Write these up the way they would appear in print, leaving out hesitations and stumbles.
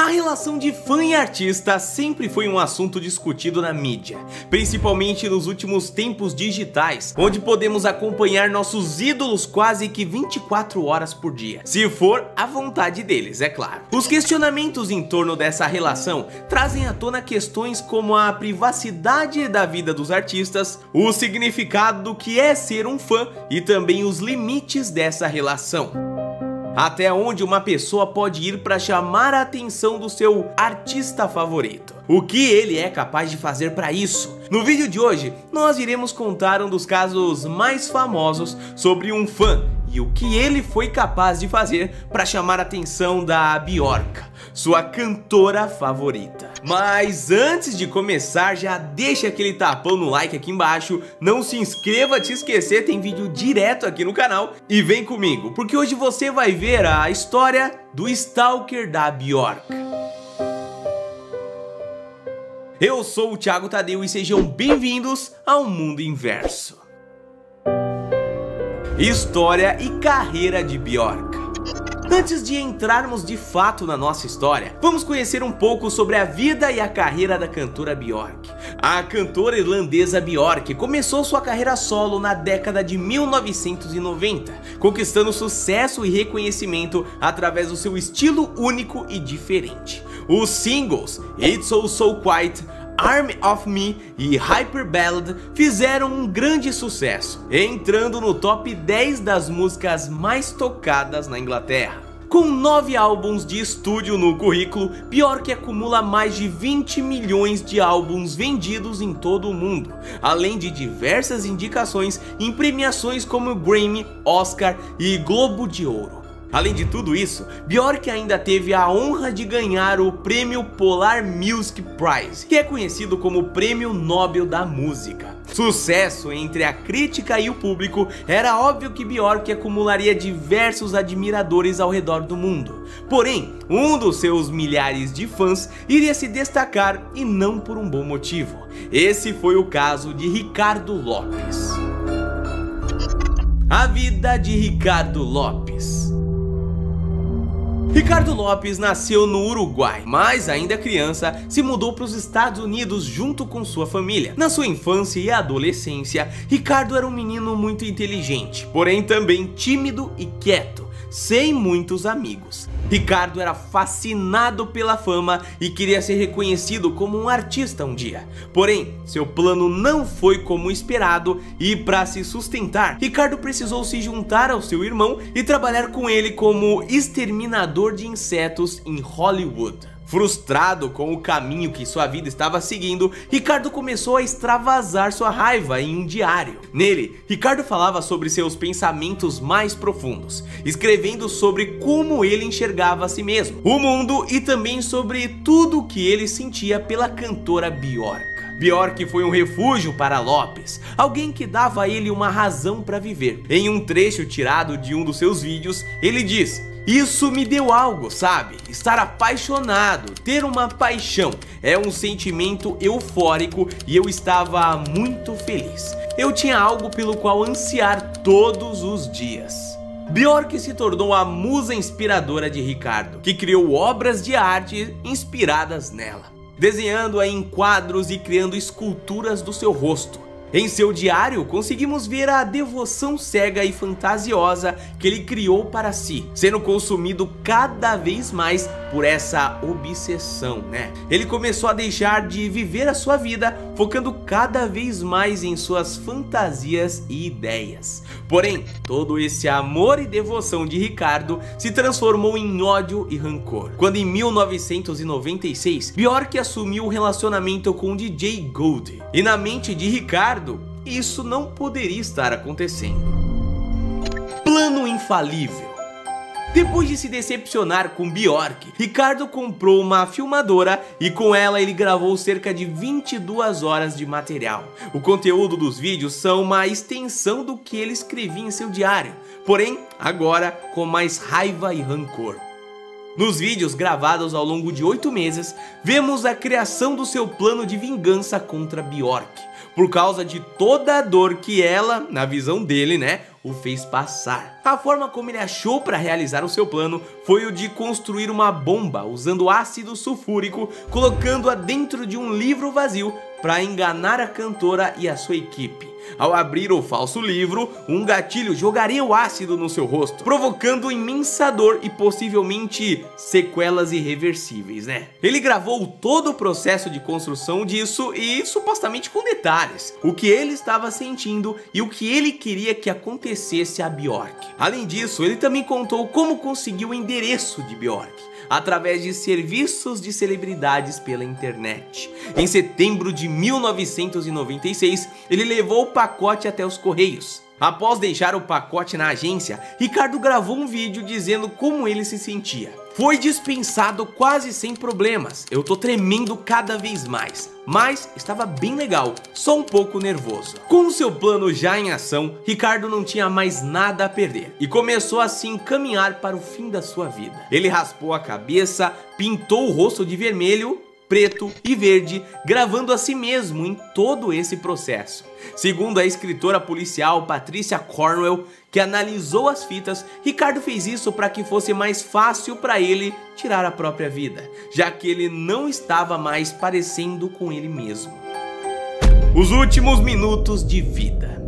A relação de fã e artista sempre foi um assunto discutido na mídia, principalmente nos últimos tempos digitais, onde podemos acompanhar nossos ídolos quase que 24 horas por dia, se for a vontade deles, é claro. Os questionamentos em torno dessa relação trazem à tona questões como a privacidade da vida dos artistas, o significado do que é ser um fã e também os limites dessa relação. Até onde uma pessoa pode ir para chamar a atenção do seu artista favorito? O que ele é capaz de fazer para isso? No vídeo de hoje, nós iremos contar um dos casos mais famosos sobre um fã e o que ele foi capaz de fazer para chamar a atenção da Björk, sua cantora favorita. Mas antes de começar, já deixa aquele tapão no like aqui embaixo, não se inscreva te esquecer, tem vídeo direto aqui no canal e vem comigo, porque hoje você vai ver a história do stalker da Björk. Eu sou o Thiago Tadeu e sejam bem-vindos ao Mundo Inverso. História e carreira de Björk. Antes de entrarmos de fato na nossa história, vamos conhecer um pouco sobre a vida e a carreira da cantora Björk. A cantora irlandesa Björk começou sua carreira solo na década de 1990, conquistando sucesso e reconhecimento através do seu estilo único e diferente. Os singles It's All So Quiet, Arm of Me e Hyper Ballad fizeram um grande sucesso, entrando no top 10 das músicas mais tocadas na Inglaterra. Com 9 álbuns de estúdio no currículo, Björk acumula mais de 20 milhões de álbuns vendidos em todo o mundo, além de diversas indicações em premiações como Grammy, Oscar e Globo de Ouro. Além de tudo isso, Björk ainda teve a honra de ganhar o Prêmio Polar Music Prize, que é conhecido como o Prêmio Nobel da Música. Sucesso entre a crítica e o público, era óbvio que Björk acumularia diversos admiradores ao redor do mundo. Porém, um dos seus milhares de fãs iria se destacar e não por um bom motivo. Esse foi o caso de Ricardo Lopes. A vida de Ricardo Lopes. Ricardo Lopes nasceu no Uruguai, mas ainda criança se mudou para os Estados Unidos junto com sua família. Na sua infância e adolescência, Ricardo era um menino muito inteligente, porém também tímido e quieto, sem muitos amigos. Ricardo era fascinado pela fama e queria ser reconhecido como um artista um dia. Porém, seu plano não foi como esperado e para se sustentar, Ricardo precisou se juntar ao seu irmão e trabalhar com ele como exterminador de insetos em Hollywood. Frustrado com o caminho que sua vida estava seguindo, Ricardo começou a extravasar sua raiva em um diário. Nele, Ricardo falava sobre seus pensamentos mais profundos, escrevendo sobre como ele enxergava a si mesmo, o mundo e também sobre tudo o que ele sentia pela cantora Björk. Björk foi um refúgio para Lopes, alguém que dava a ele uma razão para viver. Em um trecho tirado de um dos seus vídeos, ele diz: "Isso me deu algo, sabe? Estar apaixonado, ter uma paixão, é um sentimento eufórico e eu estava muito feliz. Eu tinha algo pelo qual ansiar todos os dias." Björk se tornou a musa inspiradora de Ricardo, que criou obras de arte inspiradas nela, desenhando-a em quadros e criando esculturas do seu rosto. Em seu diário, conseguimos ver a devoção cega e fantasiosa que ele criou para si, sendo consumido cada vez mais por essa obsessão, né? Ele começou a deixar de viver a sua vida, focando cada vez mais em suas fantasias e ideias. Porém, todo esse amor e devoção de Ricardo se transformou em ódio e rancor, quando em 1996, Björk assumiu um relacionamento com o DJ Gold. E na mente de Ricardo, isso não poderia estar acontecendo. Plano infalível. Depois de se decepcionar com Björk, Ricardo comprou uma filmadora e com ela ele gravou cerca de 22 horas de material. O conteúdo dos vídeos são uma extensão do que ele escrevia em seu diário, porém agora com mais raiva e rancor. Nos vídeos gravados ao longo de 8 meses, vemos a criação do seu plano de vingança contra Björk, por causa de toda a dor que ela, na visão dele, o fez passar. A forma como ele achou para realizar o seu plano foi o de construir uma bomba usando ácido sulfúrico, colocando-a dentro de um livro vazio para enganar a cantora e a sua equipe. Ao abrir o falso livro, um gatilho jogaria o ácido no seu rosto, provocando imensa dor e possivelmente sequelas irreversíveis, né? Ele gravou todo o processo de construção disso e supostamente com detalhes, o que ele estava sentindo e o que ele queria que acontecesse a Bjork. Além disso, ele também contou como conseguiu o endereço de Bjork, através de serviços de celebridades pela internet. Em setembro de 1996, ele levou o pacote até os Correios. Após deixar o pacote na agência, Ricardo gravou um vídeo dizendo como ele se sentia. Foi dispensado quase sem problemas, eu tô tremendo cada vez mais, mas estava bem legal, só um pouco nervoso. Com seu plano já em ação, Ricardo não tinha mais nada a perder e começou assim caminhar para o fim da sua vida. Ele raspou a cabeça, pintou o rosto de vermelho, preto e verde, gravando a si mesmo em todo esse processo. Segundo a escritora policial Patricia Cornwell, que analisou as fitas, Ricardo fez isso para que fosse mais fácil para ele tirar a própria vida, já que ele não estava mais parecendo com ele mesmo. Os últimos minutos de vida.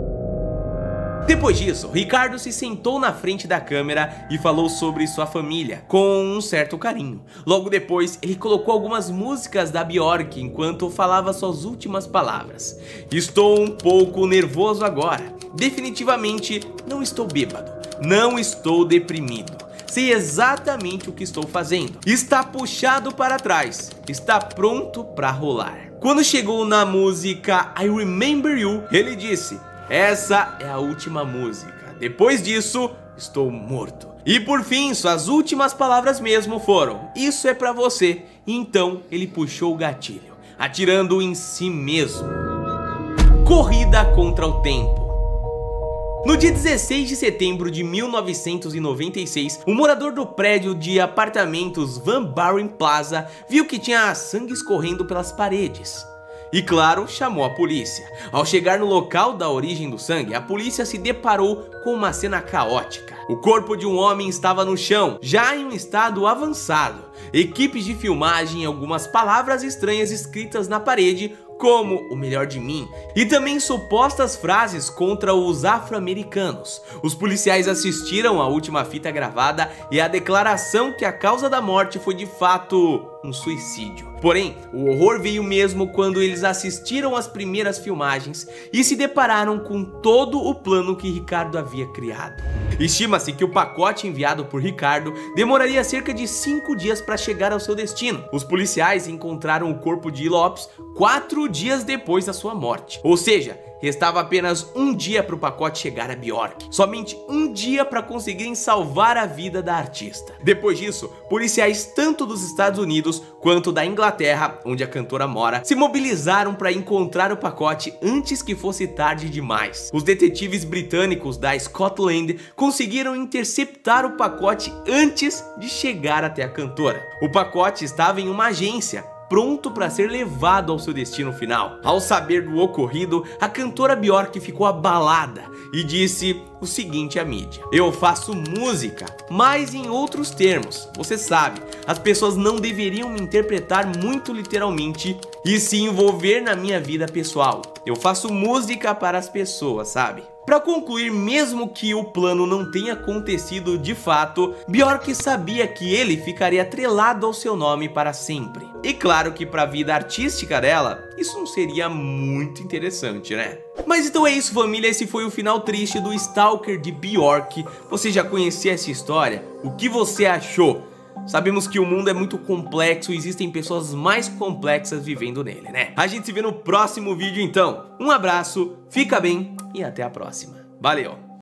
Depois disso, Ricardo se sentou na frente da câmera e falou sobre sua família, com um certo carinho. Logo depois, ele colocou algumas músicas da Bjork enquanto falava suas últimas palavras. Estou um pouco nervoso agora. Definitivamente não estou bêbado. Não estou deprimido. Sei exatamente o que estou fazendo. Está puxado para trás. Está pronto para rolar. Quando chegou na música I Remember You, ele disse: essa é a última música. Depois disso, estou morto. E por fim, suas últimas palavras mesmo foram: isso é pra você. E então ele puxou o gatilho, atirando em si mesmo. Corrida contra o tempo. No dia 16 de setembro de 1996, um morador do prédio de apartamentos Van Buren Plaza viu que tinha sangue escorrendo pelas paredes. E claro, chamou a polícia. Ao chegar no local da origem do sangue, a polícia se deparou com uma cena caótica. O corpo de um homem estava no chão, já em um estado avançado. Equipes de filmagem e algumas palavras estranhas escritas na parede, como o melhor de mim, e também supostas frases contra os afro-americanos. Os policiais assistiram à última fita gravada e a declaração que a causa da morte foi de fato um suicídio. Porém, o horror veio mesmo quando eles assistiram às primeiras filmagens e se depararam com todo o plano que Ricardo havia criado. Estima-se que o pacote enviado por Ricardo demoraria cerca de 5 dias para chegar ao seu destino. Os policiais encontraram o corpo de Lopes 4 dias depois da sua morte. Ou seja, restava apenas um dia para o pacote chegar a Bjork. Somente um dia para conseguirem salvar a vida da artista. Depois disso, policiais tanto dos Estados Unidos quanto da Inglaterra, onde a cantora mora, se mobilizaram para encontrar o pacote antes que fosse tarde demais. Os detetives britânicos da Scotland conseguiram interceptar o pacote antes de chegar até a cantora. O pacote estava em uma agência, pronto para ser levado ao seu destino final. Ao saber do ocorrido, a cantora Bjork ficou abalada e disse o seguinte à mídia: eu faço música, mas em outros termos. Você sabe, as pessoas não deveriam me interpretar muito literalmente e se envolver na minha vida pessoal. Eu faço música para as pessoas, sabe? Para concluir, mesmo que o plano não tenha acontecido de fato, Bjork sabia que ele ficaria atrelado ao seu nome para sempre. E claro que para a vida artística dela, isso não seria muito interessante, né? Mas então é isso, família, esse foi o final triste do Stalker de Bjork. Você já conhecia essa história? O que você achou? Sabemos que o mundo é muito complexo e existem pessoas mais complexas vivendo nele, né? A gente se vê no próximo vídeo então. Um abraço, fica bem e até a próxima. Valeu!